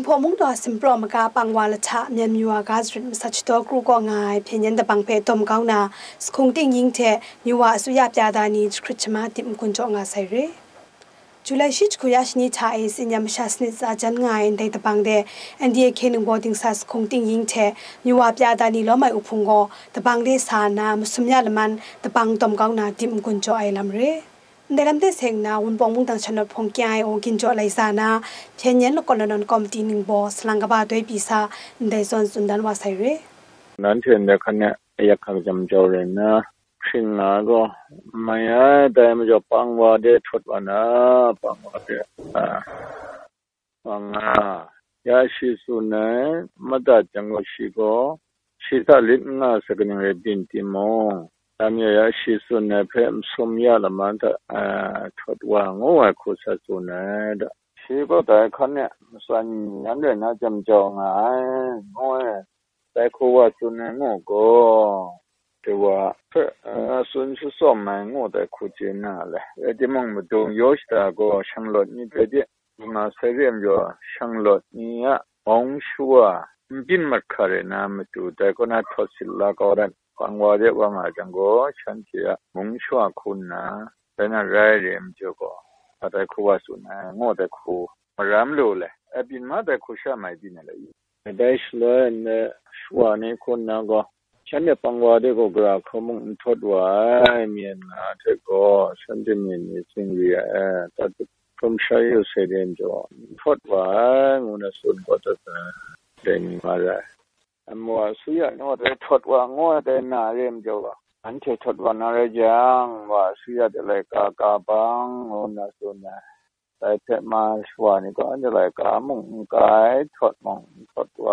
พอมุงดอสิมปรอมกาปังวาลชะเมียนมิวากาสริมสัชตอกรูก็ง่ายเพียงยันตะบังเพตมก้าวนาสคงติงยิงเทมิวาสุยาปยาดานีคริชมาติมกุนจงอาไซเรจุลัยชิจคุยาชนิชาเอสิยามชาสนิจาจันง่ายในตะบังเดอันเดียเคนึงบอดิงสัสคงติงยิงเทมิวาปยาดานีล้อไม่อุพงโกตะบังเดสานามุสมยาละมันตะบังตมก้าวนาติมกุนจไอลำเรในลำเดเสงนาวุนปองมุงตังชนดพงกีไอโอกินจอไลซานาเพียงยันลกนนคอมตีนิงบอสลังกบาด้วยปีศาในส่วนสุนดันวาไซเรนั้นเช่นเดียวกันเนี่ยอยากขจำเจ้าเรนนะสิ่งนั้นก็ไม่ได้มาจะปังว่าเด็ดทดวันนะปังว่าเด็ดปังยาชีสุนัยมาตัดจังก็ชีก็ชีตาลิบน่าสักหนึ่งเรดินติมงตามยาชีสุนัยเพิ่มสมยาละมันจะทดว่างูคุศสุนัยดชีก็แต่คนเนี่ยส่วนนั้นเรื่องน่าจำเจ้าง่ายงูแต่คุว่าสุนัยงูก็แต่ว่าส่วนสุดสมัยงูแต่คุจิน่าเลยที่มองมาดูยศแต่ก็ช่างหลดนี่เป็นที่มาเสียมอยู่ช่างหลดนี่องชัวบินมาขายน้ำมาดูแต่ก็น่าทศลาก็ได้ฟังว่าเรื่องว่ามาจังก็ฉันเชื่อองชัวคุณนะแต่น่าไรเรียมเจ้าก็แต่คุว่าสุนัยงูแต่คุมารำรู้เลยบินมาแต่คุชาไม่บินเลยได้เฉลยเนี่ยชัวนี่คนนะก็ฉันเนี่ยปังว่าเด็กก็กระเขามุ่งทดว่าเมียนนะเด็กก็ฉันจะมีสิ่งเรียแต่ผมใช้อยู่เสียเดียนจอทดว่างูน่ะส่วนก็จะเดินมาเลยมัวสุยาโน้ตทดว่างูแต่น่าเรียมจออันที่ทดว่าน่าเรียงว่าสุยาจะเลยกาบังงูน่ะส่วนนะแต่เทมาสวานี่ก็อันจะเลยกามุ่งกายทดมุ่งทดว่า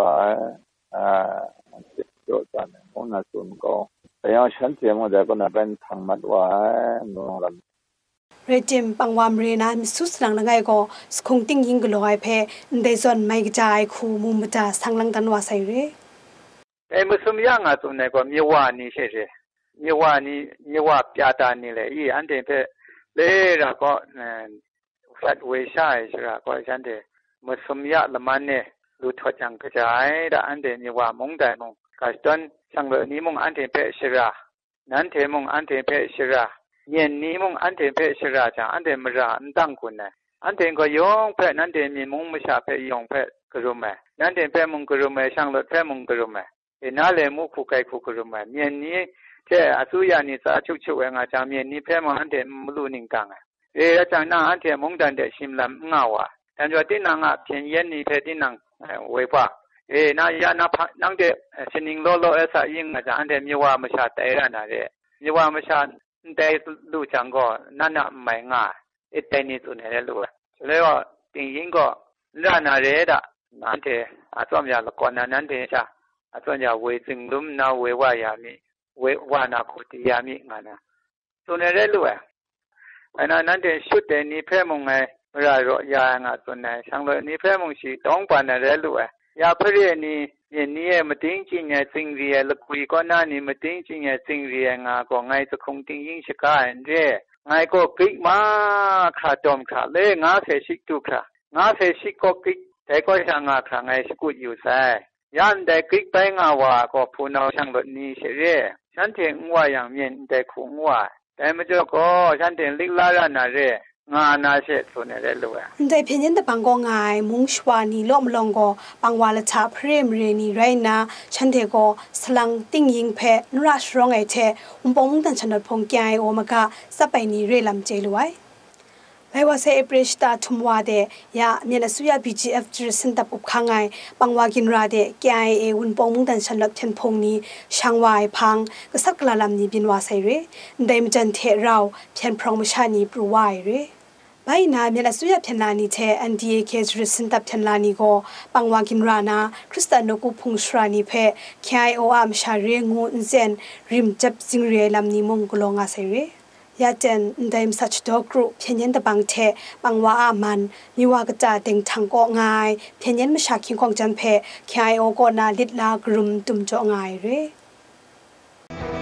โจทย์กันของนักสุนก็แต่ยังฉันเสียมันจะก็น่าเป็นทางมัดว่าน้องลำเรจิมปังวามเรนามิสุสลังละไงก็สคงติงยิงกลอยเพได้ส่วนไม่กระจายคูมุมจะสังลังตันว่าไซเรมุสลิมยังตัวไหนก็มีว่านี่ใช่ไหมมีว่าพิจารณาเลยอันเดียเพเล่ละก็ฟัดเวชาใช่ไหมก็ฉันเดมุสลิมยังละมันเนี่ยรู้ทัดจังกระจายแต่อันเดียมีว่ามงได้มงก็ตอนช่างเลยนี่มงอันเดียเพชระนั่นเทมงอันเดียเพชระเย็นนี้มงอันเดียเพชระจังอันเดียมระอันตั้งคุณเนี่ยอันเดียก็ยองเพนั่นเดียมีมงไม่ใช่เพยองเพกระรุมนั่นเดียเพมงกระรุมช่างเลยเพมงกระรุมน่าเลยมุขไก่คุกรุมเย็นนี้เจ้าสุยานิสาชุเวงอาจารย์เย็นนี้เพมงอันเดียมลูนิงกังอาจารย์นั่งอันเดียมงดันเดชิมลำเงาแต่ว่าที่นั่งเพียงเย็นนี้เพที่นั่งเวฟ้าน่ายานั่งเดชินิงโลเอสายิงอาจารย์เดมีว่าไม่ชาแต่ละนั่นเดมีว่าไม่ชาแต่ดูจังก็นั่นน่ะไม่ง่ายแต่นี่ตัวนี้รู้เลยว่าติงยิงก็ร้านอะไรด่ะนั่นเดอาจารย์ยาละก่อนนั่นเดจ้าอาจารย์ยาเวจึงลุ่มน่าเวว่ายามีเวว่านาคุติยามีงั้นนะตัวนี้รู้ไอ้นั่นเดชุดเดนี่เพ่มงไงรายรอยางตัวไหนช่างเลยนี่เพ่มงสีต้องปานนั่นรู้ยาพเรียนี่ยันนี่มาติ้งจริงเนี่ยสิ่งเรียลคุยก็น่านี่มาติ้งจริงเนี่ยสิ่งเรียงก็ไงจะคงติ้งยิ่งสกายเร่ไงก็กิกมาขาดจอมขาเลยงาเสชิกตุขางาเสชิกก็กิกแต่ก็ช่างขาไงสกุลอยู่ใส่ยันแต่กิกไปงาว่าก็พูนเอาช่างรถนี้เฉยฉันเถียงว่าอย่างเมียนแต่คงว่าแต่ไม่เจอก็ฉันเถียงลิกลาลานาเร่งานาเสตัวนี้ได้รู้ใจเพียงยันแต่ปังก็ง่ายมุงชวานีล้อมลองก็ปังวาลชาเพรมเรนีไรนะฉันเทก็สลังติ้งยิงเพนราชร้องไอเทปองมุงตันชนดพงแกโอมากาสไปนีเรลำเจลไว้ไม่ว่าเซเอเปรชตาทุมวาเดยาเมียนสุยา BGF จริสินตับอุบข้างไงปังวากินราเดแกเอวุนปองมุงตันชนดเทนพงนี้ช่างวายพังก็สักลาลำนี้บินวาไซเรได้มจันเทเราเพียนพรองมชานีปรูวายเรไปนาเมียนสุยาเพียนลานีเทอันดีเคจริสินตับเพียนลานีก็ปังวากินรานาคริสตานกุพงชรานีเพแคไอโออามชาเรงูนเซนริมจับซิงเรลำนี้มงกลงอาไซเรยาเจนได้มสัชดอกรุเพียงยันตะบังเทปังว่าอามันมีว่ากระจาเต็งทางก็ง่ายเพียงยันมาชาคิงของจันเพแคไอโอก็นาลิดลากรุมตุมจ่อง่ายเร